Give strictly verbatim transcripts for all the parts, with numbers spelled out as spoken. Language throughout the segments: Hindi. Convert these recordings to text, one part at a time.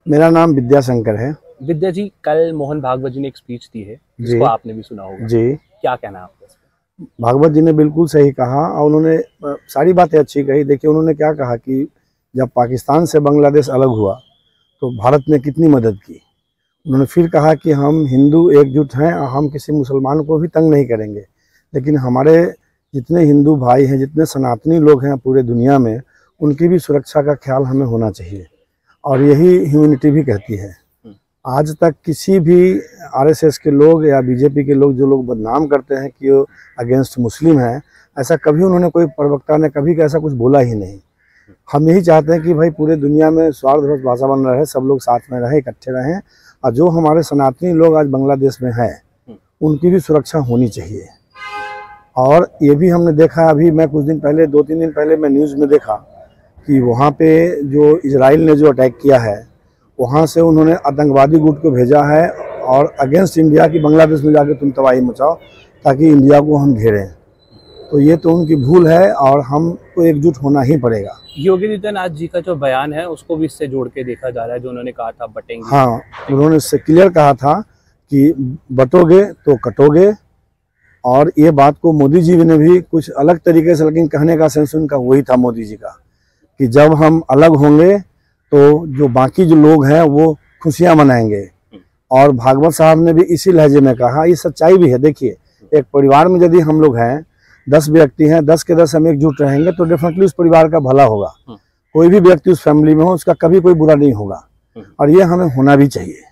मेरा नाम विद्याशंकर है। विद्या जी, कल मोहन भागवत जी ने एक स्पीच दी है जिसको आपने भी सुना होगा जी। क्या कहना है आपका? भागवत जी ने बिल्कुल सही कहा और उन्होंने सारी बातें अच्छी कही। देखिए उन्होंने क्या कहा कि जब पाकिस्तान से बांग्लादेश अलग हुआ तो भारत ने कितनी मदद की। उन्होंने फिर कहा कि हम हिंदू एकजुट हैं और हम किसी मुसलमान को भी तंग नहीं करेंगे, लेकिन हमारे जितने हिंदू भाई हैं, जितने सनातनी लोग हैं पूरे दुनिया में, उनकी भी सुरक्षा का ख्याल हमें होना चाहिए और यही ह्यूमैनिटी भी कहती है। आज तक किसी भी आरएसएस के लोग या बीजेपी के लोग जो लोग बदनाम करते हैं कि वो अगेंस्ट मुस्लिम हैं, ऐसा कभी उन्होंने कोई प्रवक्ता ने कभी ऐसा कुछ बोला ही नहीं। हम यही चाहते हैं कि भाई पूरे दुनिया में स्वार्थ भाषा बन रहे, सब लोग साथ में रहें, इकट्ठे रहें और जो हमारे सनातनी लोग आज बांग्लादेश में हैं उनकी भी सुरक्षा होनी चाहिए। और ये भी हमने देखा, अभी मैं कुछ दिन पहले दो तीन दिन पहले मैं न्यूज़ में देखा कि वहाँ पे जो इजराइल ने जो अटैक किया है वहाँ से उन्होंने आतंकवादी गुट को भेजा है और अगेंस्ट इंडिया की बांग्लादेश में जाके तुम तबाही मचाओ ताकि इंडिया को हम घेरें। तो ये तो उनकी भूल है और हमको एकजुट होना ही पड़ेगा। योगी आदित्यनाथ जी का जो बयान है उसको भी इससे जोड़ के देखा जा रहा है, जो उन्होंने कहा था बटेंगे। हाँ, उन्होंने इससे क्लियर कहा था कि बटोगे तो कटोगे, और ये बात को मोदी जी ने भी कुछ अलग तरीके से, लेकिन कहने का सेंस उनका वही था मोदी जी का कि जब हम अलग होंगे तो जो बाकी जो लोग हैं वो खुशियां मनाएंगे। और भागवत साहब ने भी इसी लहजे में कहा, ये सच्चाई भी है। देखिए एक परिवार में यदि हम लोग हैं, दस व्यक्ति हैं, दस के दस हम एकजुट रहेंगे तो डेफिनेटली उस परिवार का भला होगा। कोई भी व्यक्ति उस फैमिली में हो उसका कभी कोई बुरा नहीं होगा और ये हमें होना भी चाहिए।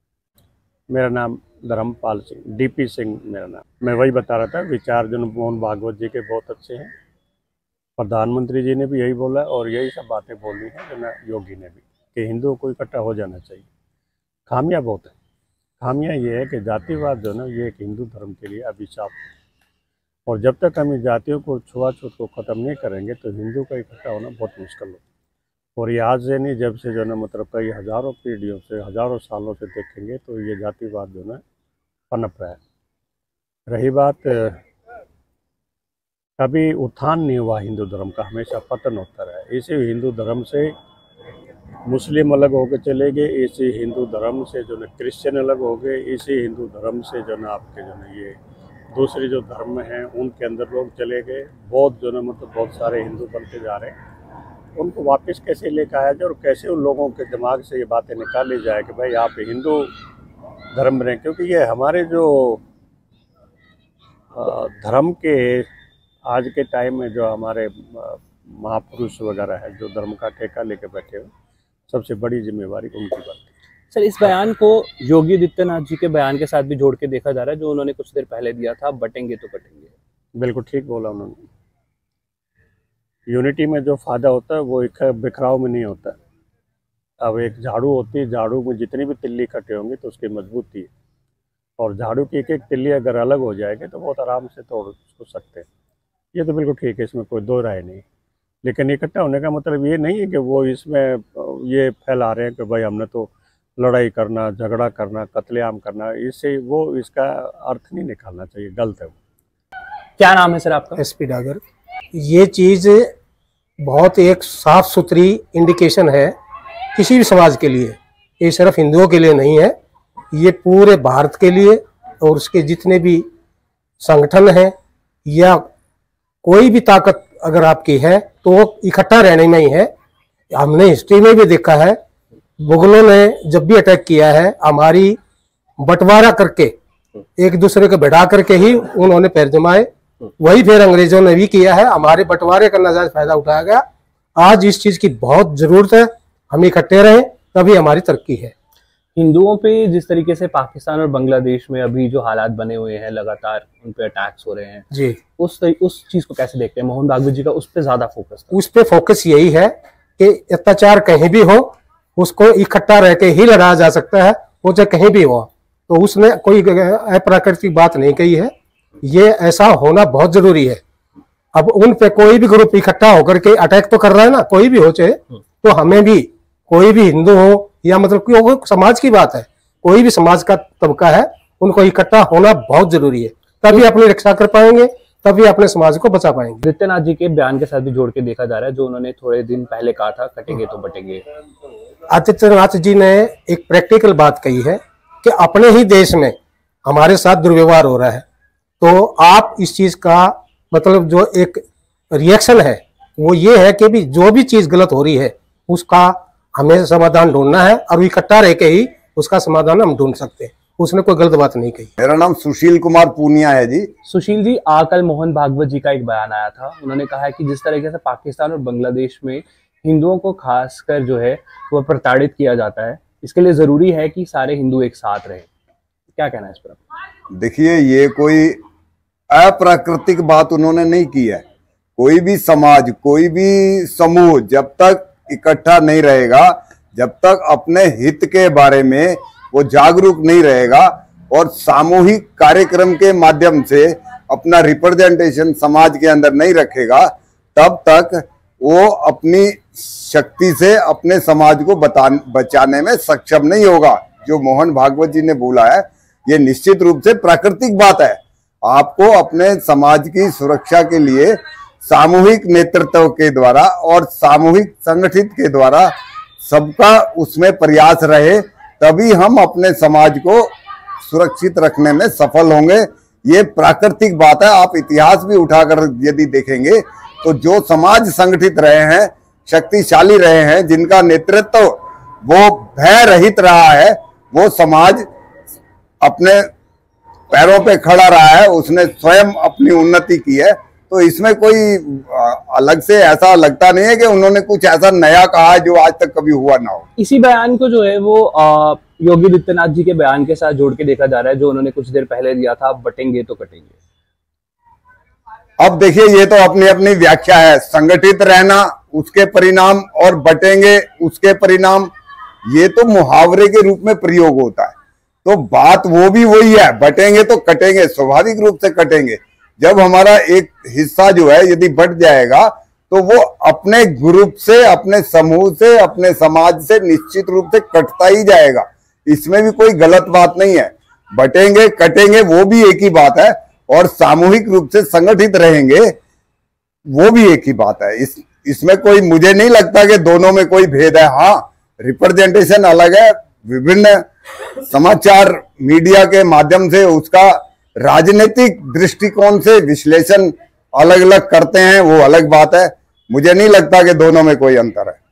मेरा नाम धर्मपाल सिंह, डीपी सिंह मेरा नाम। मैं वही बता रहा था, विचार जो मोहन भागवत जी के बहुत अच्छे हैं। प्रधानमंत्री जी ने भी यही बोला और यही सब बातें बोली हैं जो ना योगी ने भी, कि हिंदुओं को इकट्ठा हो जाना चाहिए। खामियां बहुत है। खामियां ये है कि जातिवाद जो ना ये एक हिंदू धर्म के लिए अभिशाप है और जब तक हम इन जातियों को छुआछूत को ख़त्म नहीं करेंगे तो हिंदू का इकट्ठा होना बहुत मुश्किल होगा। और ये आज से नहीं, जब से जो ना मतलब कई हज़ारों पीढ़ियों से, हज़ारों सालों से देखेंगे तो ये जातिवाद जो ना पनप रहा है। रही बात, कभी उत्थान नहीं हुआ हिंदू धर्म का, हमेशा पतन होता रहा है। इसी हिंदू धर्म से मुस्लिम अलग होकर चले गए, इसी हिंदू धर्म से जो ना क्रिश्चियन अलग हो गए, इसी हिंदू धर्म से जो ना आपके जो ना ये दूसरे जो धर्म हैं उनके अंदर लोग चले गए। बौद्ध जो ना मतलब बहुत सारे हिंदू बनते जा रहे हैं। उनको वापस कैसे लेकर आया जाए और कैसे उन लोगों के दिमाग से ये बातें निकाली जाए कि भाई आप हिंदू धर्म में रहें, क्योंकि ये हमारे जो धर्म के आज के टाइम में जो हमारे महापुरुष वगैरह है जो धर्म का ठेका लेके बैठे हुए, सबसे बड़ी जिम्मेवारी उनकी बनती है। सर, इस बयान को योगी आदित्यनाथ जी के बयान के साथ भी जोड़ के देखा जा रहा है जो उन्होंने कुछ देर पहले दिया था, बटेंगे तो कटेंगे। बिल्कुल ठीक बोला उन्होंने। यूनिटी में जो फायदा होता है वो एक बिखराव में नहीं होता। अब एक झाड़ू होती है, झाड़ू में जितनी भी तिल्ली इकट्ठे होंगे तो उसकी मजबूती है, और झाड़ू की एक एक तिल्ली अगर अलग हो जाएगी तो बहुत आराम से तोड़ सकते हैं। ये तो बिल्कुल ठीक है, इसमें कोई दो राय नहीं। लेकिन इकट्ठा होने का मतलब ये नहीं है कि वो इसमें ये फैला रहे हैं कि भाई हमने तो लड़ाई करना, झगड़ा करना, कत्लेआम करना, इससे वो इसका अर्थ नहीं निकालना चाहिए, गलत है वो। क्या नाम है सर आपका? एसपी डागर। ये चीज़ बहुत एक साफ सुथरी इंडिकेशन है किसी भी समाज के लिए, ये सिर्फ हिंदुओं के लिए नहीं है, ये पूरे भारत के लिए और उसके जितने भी संगठन हैं या कोई भी ताकत अगर आपकी है तो इकट्ठा रहने में ही है। हमने हिस्ट्री में भी देखा है, मुगलों ने जब भी अटैक किया है हमारी बंटवारा करके एक दूसरे को बैठा करके ही उन्होंने पैर जमाए। वही फिर अंग्रेजों ने भी किया है, हमारे बंटवारे का नाजायज फायदा उठाया गया। आज इस चीज की बहुत जरूरत है, हम इकट्ठे रहें तभी हमारी तरक्की है। हिंदुओं पे जिस तरीके से पाकिस्तान और बांग्लादेश में अभी जो हालात बने हुए हैं, लगातार उन पे अटैक्स हो रहे हैं जी, उस उस चीज को कैसे देखते हैं? मोहन भागवत जी का उस पे ज्यादा फोकस था। उस पे फोकस यही है कि अत्याचार कहीं भी हो उसको इकट्ठा रह के ही लड़ा जा सकता है, वो चाहे कहीं भी हो। तो उसने कोई अप्राकृतिक बात नहीं कही है, ये ऐसा होना बहुत जरूरी है। अब उन पे कोई भी ग्रुप इकट्ठा होकर के अटैक तो कर रहा है ना, कोई भी हो चाहे, तो हमें भी कोई भी हिंदू हो या मतलब कोई समाज की बात है, कोई भी समाज का तबका है, उनको इकट्ठा होना बहुत जरूरी है, तभी अपनी रक्षा कर पाएंगे। तभी अपने समाज को बचा पाएंगे। आदित्यनाथ जी के बयान के साथ भी जोड़ के देखा जा रहा है, जो उन्होंने थोड़े दिन पहले कहा था, कटेंगे तो बटेंगे। आदित्यनाथ जी ने एक प्रैक्टिकल बात कही है कि अपने ही देश में हमारे साथ दुर्व्यवहार हो रहा है, तो आप इस चीज का मतलब जो एक रिएक्शन है वो ये है कि भी जो भी चीज गलत हो रही है उसका हमें समाधान ढूंढना है, और इकट्ठा रह के ही उसका समाधान हम ढूंढ सकते हैं। उसने कोई गलत बात नहीं कही। मेरा नाम सुशील कुमार पूनिया है जी। सुशील जी, आ कल मोहन भागवत जी का एक बयान आया था, उन्होंने कहा है कि जिस तरीके से पाकिस्तान और बांग्लादेश में हिंदुओं को खासकर जो है वो प्रताड़ित किया जाता है, इसके लिए जरूरी है कि सारे हिंदू एक साथ रहे। क्या कहना है इस पर? देखिए, ये कोई अप्राकृतिक बात उन्होंने नहीं की है। कोई भी समाज, कोई भी समूह जब तक इकट्ठा नहीं रहेगा, जब तक अपने हित के बारे में वो जागरूक नहीं रहेगा और सामूहिक कार्यक्रम के माध्यम से अपना रिप्रेजेंटेशन समाज के अंदर नहीं रखेगा, तब तक वो अपनी शक्ति से अपने समाज को बता बचाने में सक्षम नहीं होगा। जो मोहन भागवत जी ने बोला है, ये निश्चित रूप से प्राकृतिक बात है। आपको अपने समाज की सुरक्षा के लिए सामूहिक नेतृत्व के द्वारा और सामूहिक संगठित के द्वारा सबका उसमें प्रयास रहे, तभी हम अपने समाज को सुरक्षित रखने में सफल होंगे। ये प्राकृतिक बात है। आप इतिहास भी उठाकर यदि देखेंगे तो जो समाज संगठित रहे हैं, शक्तिशाली रहे हैं, जिनका नेतृत्व वो भय रहित रहा है, वो समाज अपने पैरों पे खड़ा रहा है, उसने स्वयं अपनी उन्नति की है। तो इसमें कोई अलग से ऐसा लगता नहीं है कि उन्होंने कुछ ऐसा नया कहा है जो आज तक कभी हुआ ना हो। इसी बयान को जो है वो योगी आदित्यनाथ जी के बयान के साथ जोड़ के देखा जा रहा है, जो उन्होंने कुछ देर पहले दिया था, बटेंगे तो कटेंगे। अब देखिए, ये तो अपनी अपनी व्याख्या है। संगठित रहना उसके परिणाम और बटेंगे उसके परिणाम, ये तो मुहावरे के रूप में प्रयोग होता है। तो बात वो भी वही है, बटेंगे तो कटेंगे, स्वाभाविक रूप से कटेंगे। जब हमारा एक हिस्सा जो है यदि बढ़ जाएगा तो वो अपने ग्रुप से, अपने समूह से, अपने समाज से निश्चित रूप से कटता ही जाएगा। इसमें भी कोई गलत बात नहीं है। बटेंगे कटेंगे वो भी एक ही बात है, और सामूहिक रूप से संगठित रहेंगे वो भी एक ही बात है। इस इसमें कोई, मुझे नहीं लगता कि दोनों में कोई भेद है। हाँ, रिप्रेजेंटेशन अलग है, विभिन्न समाचार मीडिया के माध्यम से उसका राजनीतिक दृष्टिकोण से विश्लेषण अलग अलग करते हैं, वो अलग बात है। मुझे नहीं लगता कि दोनों में कोई अंतर है।